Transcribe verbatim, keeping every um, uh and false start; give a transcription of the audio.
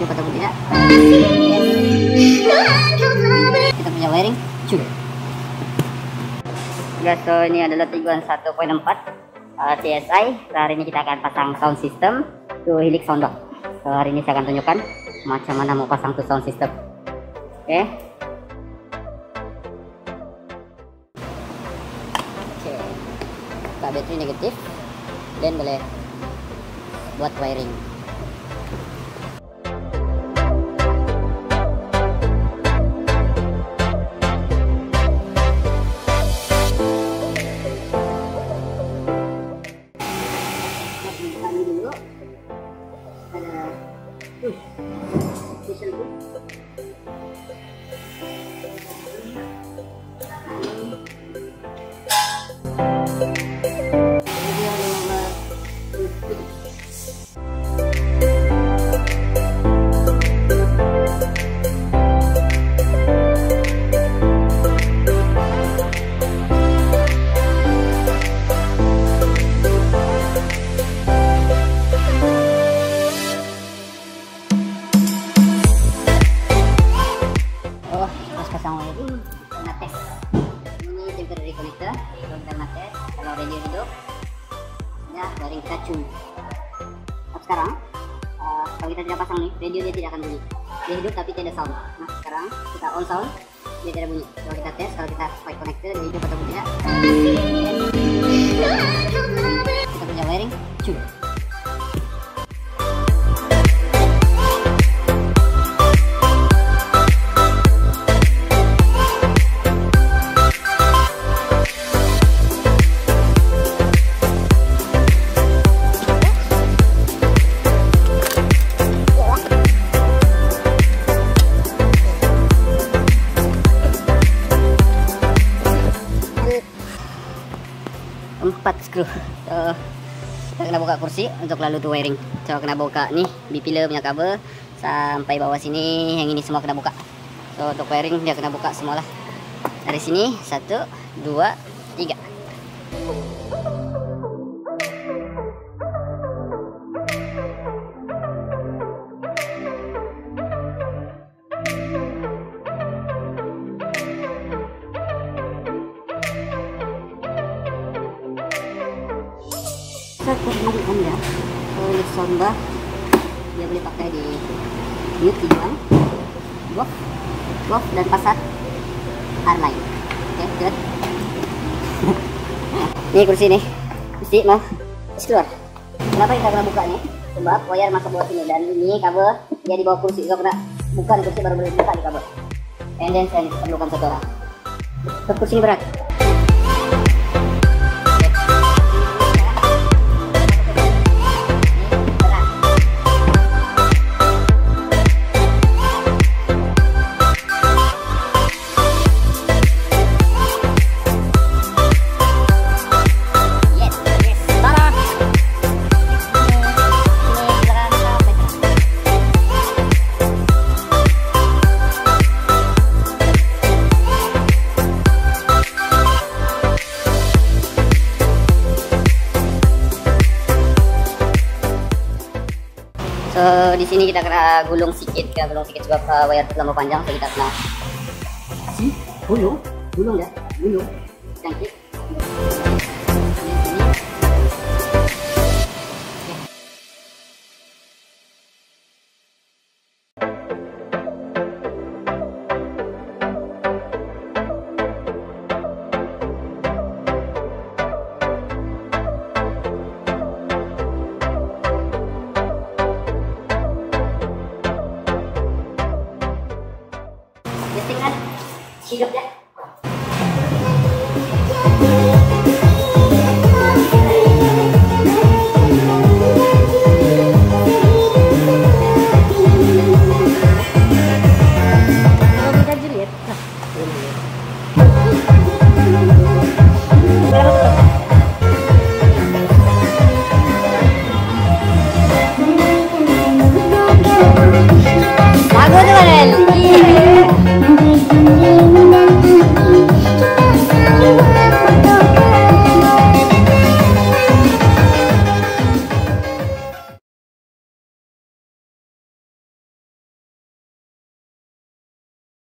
Dapat atau tidak? Kita punya wiring cuy. Guys, so ini adalah Tiguan satu koma empat uh, T S I. So, hari ini kita akan pasang sound system to Helix Soundbox. So hari ini saya akan tunjukkan macam mana mau pasang to sound system. Oke. Okay. Oke. Okay. Buka baterai negatif dan boleh buat wiring. Uh, special book. Pasang wiring, kita tes. Ini temporary connector, so kita tes kalau radio hidup, ya wiring kita cun. Sekarang, uh, kalau kita tidak pasang nih, radio dia tidak akan bunyi. Dia hidup tapi tidak sound. Nah sekarang kita on sound, dia tidak bunyi. Kalau kita tes, kalau kita pakai connector, dia hidup atau tidak. Kita punya wiring cun. Empat skru. So, kita kena buka kursi untuk lalu tu wiring. So kena buka nih B-pillar punya kabel sampai bawah sini, yang ini semua kena buka. So untuk wiring dia kena buka semualah. Dari sini satu, dua, tiga. Saya perkenalkan ya, Helix Soundbox dia boleh pakai di Mute Tiguan, Golf, Golf dan Passat R-Line. Oke, good. Ini kursi nih, kursi mau keluar. Kenapa kita kena buka nih? Sebab wire masuk bawah sini dan ini kabel dia di bawah kursi. So kena buka di kursi baru boleh buka di kabel. And then saya perlukan satu orang. Kursi ini berat. So di sini kita kena gulung sedikit, kita gulung sedikit sebab uh, wire terlalu panjang, so kita kena si gulung, gulung ya, gulung, cantik. Hidup ya.